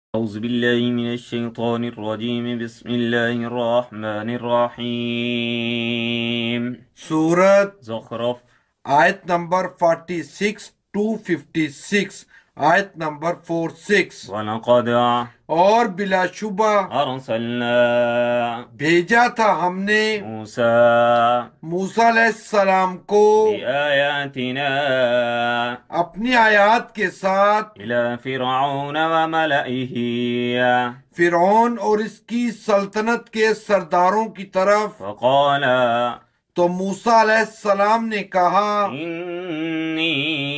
أعوذ بالله من الشيطان الرجيم بسم الله الرحمن الرحيم سورت زخرف آیت نمبر 46 to 56 آیت نمبر 46 وَلَقَدْ اور بلا شبہ أَرْسَلْنَا بھیجا تھا ہم نے مُوسَى موسیٰ علیہ السلام کو بِآيَاتِنَا اپنی آیات کے ساتھ إِلَى فِرْعَوْنَ وَمَلَئِهِ فرعون اور اس کی سلطنت کے سرداروں کی طرف فَقَالَ تو موسیٰ علیہ السلام نے کہا إِنِّي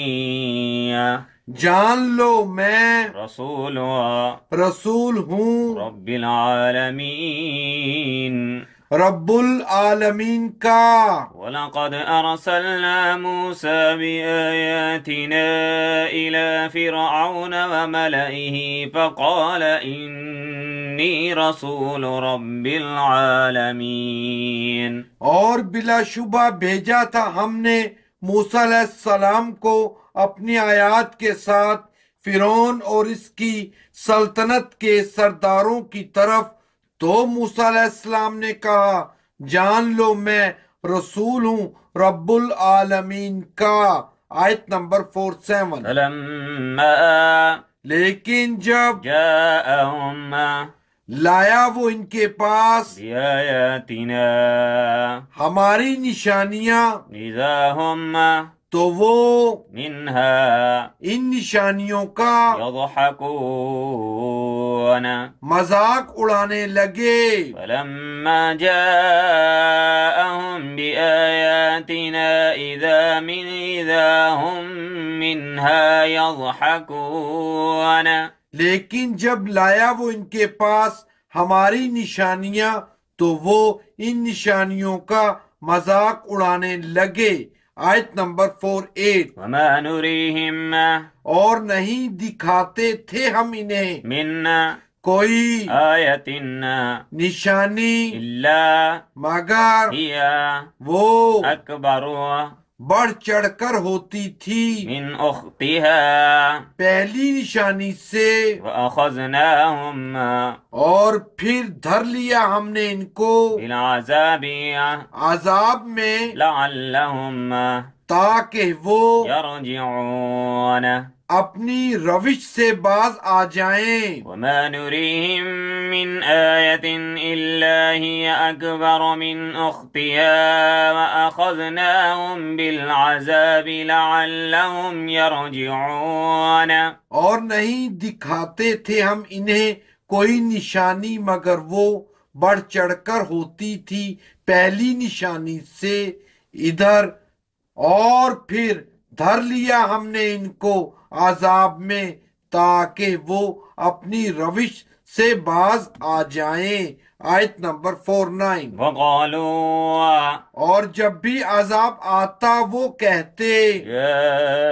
جان لو میں رسول رسول ہوں رب العالمین رب العالمین کا وَلَقَدْ أَرْسَلْنَا مُوسَى بِآيَاتِنَا إِلَى فِرْعَوْنَ وَمَلَئِهِ فَقَالَ إِنِّي رَسُولُ رَبِّ الْعَالَمِينَ اور بلا شبہ بھیجا تھا ہم نے موسیٰ علیہ السلام کو اپنی آیات کے ساتھ فرعون اور اس کی سلطنت کے سرداروں کی طرف تو موسیٰ علیہ السلام نے کہا جان لو میں رسول ہوں رب العالمین کا آیت نمبر 47 فَلَمَّا لیکن جب جَاءَهُمْ لایا وہ ان کے پاس بِآيَاتِنَا ہماری نشانیاں إِذَا هُمْ تو وہ مِنْهَا ان نشانیوں کا يَضْحَكُونَ مذاق اڑانے لگے فَلَمَّا جَاءَهُمْ بِآيَاتِنَا إِذَا هُمْ مِنْهَا يَضْحَكُونَ لیکن جب لایا وہ ان کے پاس ہماری نشانیاں تو وہ ان نشانیوں کا مذاق اڑانے لگے آیت نمبر 48 وَمَا نُرِيهِمْ اور نہیں دکھاتے تھے ہم انہیں مِنْ کوئی آيَةٍ نشانی إِلَّا مگر هِيَ وہ أَكْبَرُ بڑھ چڑھ کر ہوتی تھی مِنْ أُخْتِهَا پہلی نشانی سے وَأَخَذْنَاهُمْ اور پھر دھر لیا ہم نے ان کو بِالْعَذَابِ عذاب میں لَعَلَّهُمْ تاکہ وہ يَرْجِعُونَ اپنی روش سے باز آ جائیں وَمَا نُرِيهِمْ مِنْ آيَةٍ إِلَّا هِيَ أَكْبَرُ مِنْ أُخْتِهَا وَأَخَذْنَاهُمْ بِالْعَذَابِ لَعَلَّهُمْ يَرْجِعُونَ اور نہیں دکھاتے تھے ہم انہیں کوئی نشانی مگر وہ بڑھ چڑھ کر ہوتی تھی پہلی نشانی سے ادھر اور پھر دھر لیا ہم نے ان کو عذاب میں تاکہ وہ اپنی روش سے باز آ جائیں آیت نمبر 49 وَقَالُوا اور جب بھی عذاب آتا وہ کہتے يَا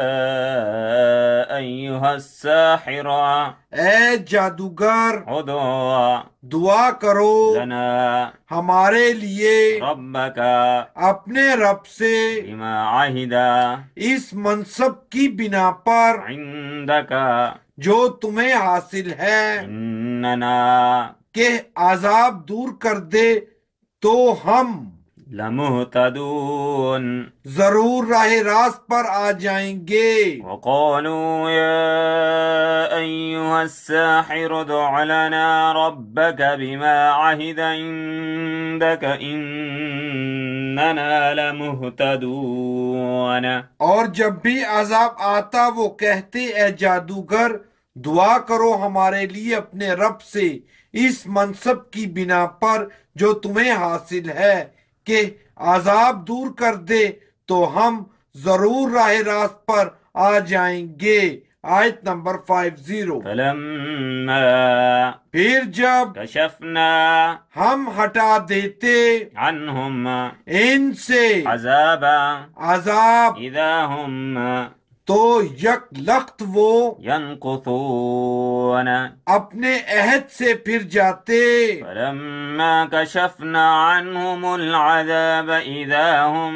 أَيُّهَا السَّاحِرُ اے جادوگر ادْعُ دعا کرو لَنَا ہمارے لیے رَبَّكَ اپنے رب سے بِمَا عَهِدَ اس منصب کی بنا پر عِندَكَ جو تمہیں حاصل ہے إِنَّنَا کہ عذاب دور کر دے تو ہم لَمُهْتَدُونَ ضرور راہ راست پر آ جائیں گے وَقَالُوا يَا أَيُّهَا السَّاحِرُ ادْعُ لَنَا رَبَّكَ بِمَا عَهِدَ عِندَكَ إِنَّنَا لَمُهْتَدُونَ اور جب بھی عذاب آتا وہ کہتے اے جادوگر دعا کرو ہمارے لیے اپنے رب سے اس منصب کی بنا پر جو تمہیں حاصل ہے کہ عذاب دور کر دے تو ہم ضرور راہ راست پر آ جائیں گے آیت نمبر 50 فَلَمَّا پھر جب كَشَفْنَا ہم ہٹا دیتے عَنْهُمْ ان سے عَذَابًا عذاب إِذَا هُمْ تو یک لخت وہ ينقصون اپنے عہد سے پھر جاتے فلما كشفنا عنهم العذاب إذا هم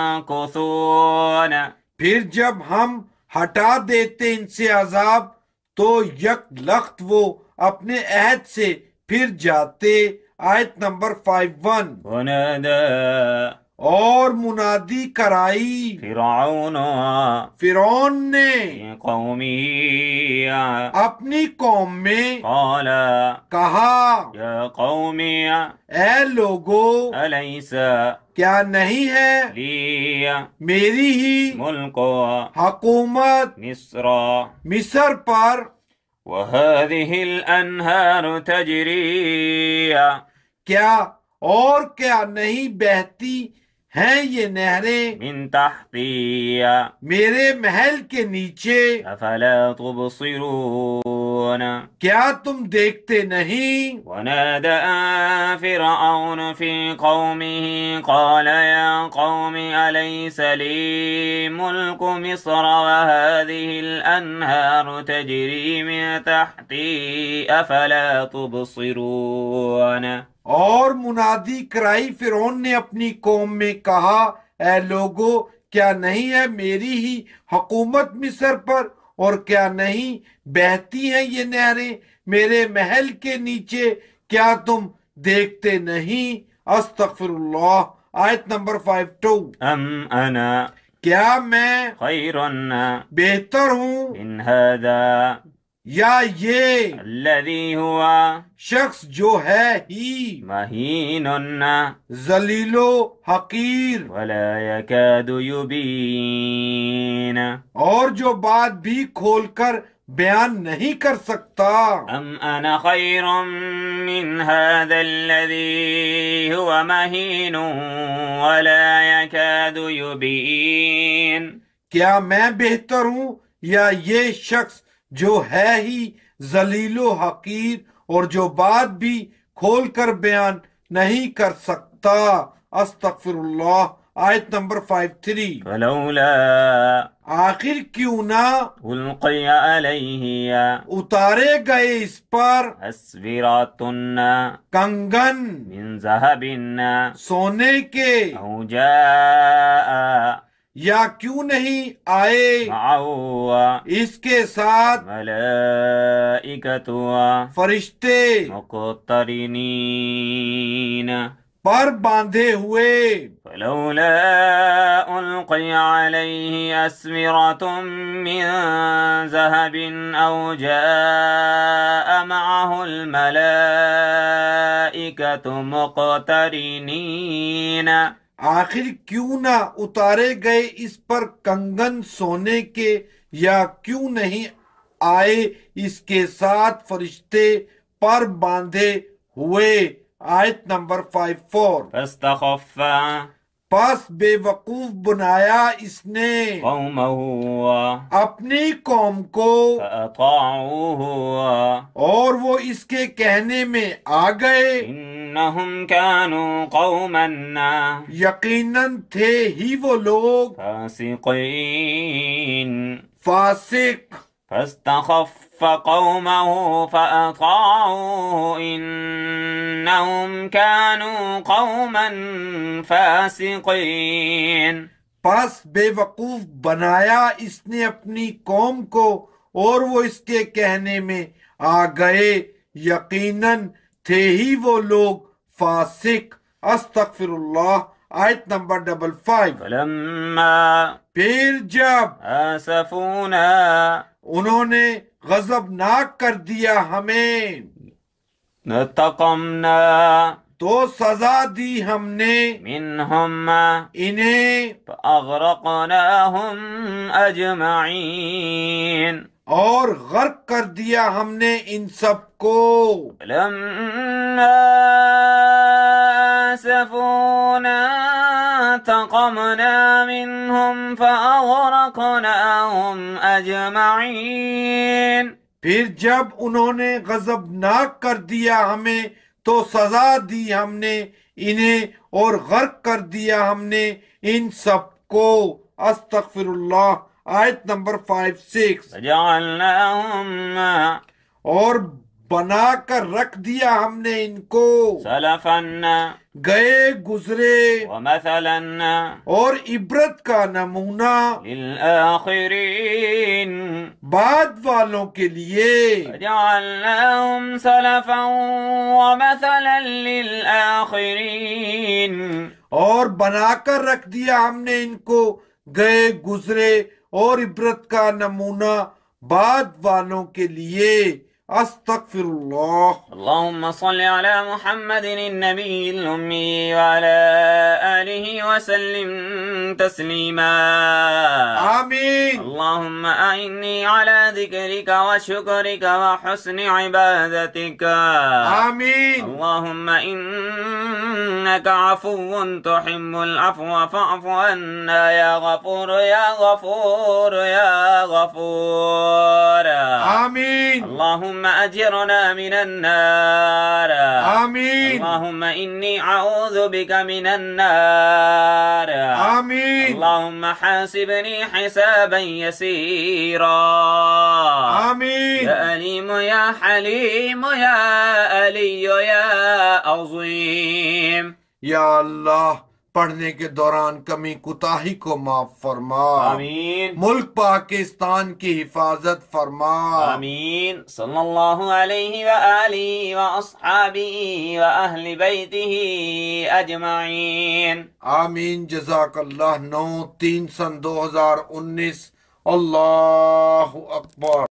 ينكثون پھر جب ہم ہٹا دیتے ان سے عذاب تو یک لخت وہ اپنے عہد سے پھر جاتے. آیت نمبر 51. ونادى اور منادی کرائی فرعون فرعون نے في قومه اپنی قوم میں قال کہا يا قوم اے لوگو أليس کیا نہیں ہے لي میری ہی ملك حکومت مصر مصر پر وهذه الأنهار تجري کیا اور کیا نہیں بہتی ہیں یہ نہریں من تحتي میرے محل کے نیچے أفلا تبصرون کیا تم دیکھتے نہیں. ونادى فرعون في قومه قال يا قوم أليس لي ملك مصر وهذه الأنهار تجري من تحتي أفلا تبصرون. اور منادی کرائی فرعون نے اپنی قوم میں کہا اے لوگو کیا نہیں ہے میری ہی حکومت مصر پر اور کیا نہیں بہتی ہیں یہ نہریں میرے محل کے نیچے کیا تم دیکھتے نہیں. استغفر اللہ. آیت نمبر 52. أم أنا کیا میں خير بہتر ہوں من هذا یا یہ الذي هو شخص جو ہے ہی مهين ذلیل و حقیر ولا يكاد يبين اور جو بات بھی کھول کر بیان نہیں کر سکتا. أم أنا خير من هذا الذي هو مهين ولا يكاد يبين. کیا میں بہتر ہوں یا یہ شخص جو ہے ہی ذلیل و حقیر اور جو بات بھی کھول کر بیان نہیں کر سکتا. استغفر اللہ. آیت نمبر 53. فلولا آخر کیوں نہ ألقي عليه اتارے گئے اس پر أسورة کنگن من ذهب سونے کے أو جاء یا کیوں نہیں آئے معه اس کے ساتھ ملائكة فرشتے مقترنين پر باندھے ہوئے. فلولا ألقي عليه أسورة من ذهب أو جاء معه الملائكة مقترنين. آخر کیوں نہ اتارے گئے اس پر کنگن سونے کے یا کیوں نہیں آئے اس کے ساتھ فرشتے پر باندھے ہوئے. آیت نمبر 54. فاستخف پس بے وقوف بنایا اس نے قومه اپنی قوم کو فأطاعوه اور وہ اس کے کہنے میں آ گئے. إنهم كانوا قوما یقیناً تھے ہی وہ لوگ فاسقين. فاسق. فاستخف قومه فأطاعوه إنهم كانوا قوما فاسقين. پس بے وقوف بنایا اس نے اپنی قوم کو اور وہ اس کے کہنے میں آ گئے یقیناً تھے ہی وہ لوگ فاسق. استغفر اللہ. آیت نمبر 55. فلما پھر جب آسفونا انہوں نے غضبناک کر دیا ہمیں انتقمنا تو سزا دی ہم نے منهم انہیں فأغرقناهم أجمعين. اور غرق کر دیا ہم نے ان سب کو. لما آسفونا انتقمنا منهم فأغرقناهم أجمعين. پھر جب انہوں نے غضبناک کر دیا ہمیں تو سزا دی ہم نے انہیں اور غرق کر دیا ہم نے ان سب کو. استغفر اللہ. آیت نمبر 56. فجعلناهم اور بنا کر رکھ دیا ہم نے ان کو سلفا گئے گزرے ومثلا اور عبرت کا نمونہ للآخرين بعد والوں کے لیے وجعلناهم سلفا ومثلا للآخرين اور بنا کر رکھ دیا ہم نے ان کو گئے گزرے اور عبرت کا نمونہ بعد والوں کے لیے استغفر اللہ اللهم صل على محمد النبي الأمي وعلى آله وسلم تسليما آمین اللهم أعني على ذكرك وشكرك وحسن عبادتك آمین اللهم إنك عفو تحب العفو فاعف عنا يا غفور يا غفور يا غفور آمین اللهم أجرنا من النار آمین اللهم إني أعوذ بك من النار آمین اللهم حاسبني حسابا يسيرا آمین يا أليم يا حليم يا علي يا عظيم یا اللہ پڑھنے کے دوران کمی کوتاہی کو معاف فرما آمین ملک پاکستان کی حفاظت فرما آمین صلی اللہ علیہ وآلہ وأصحابہ وأہل بیتہ اجمعین آمین جزاک اللہ 9/3/2019 اللہ اکبر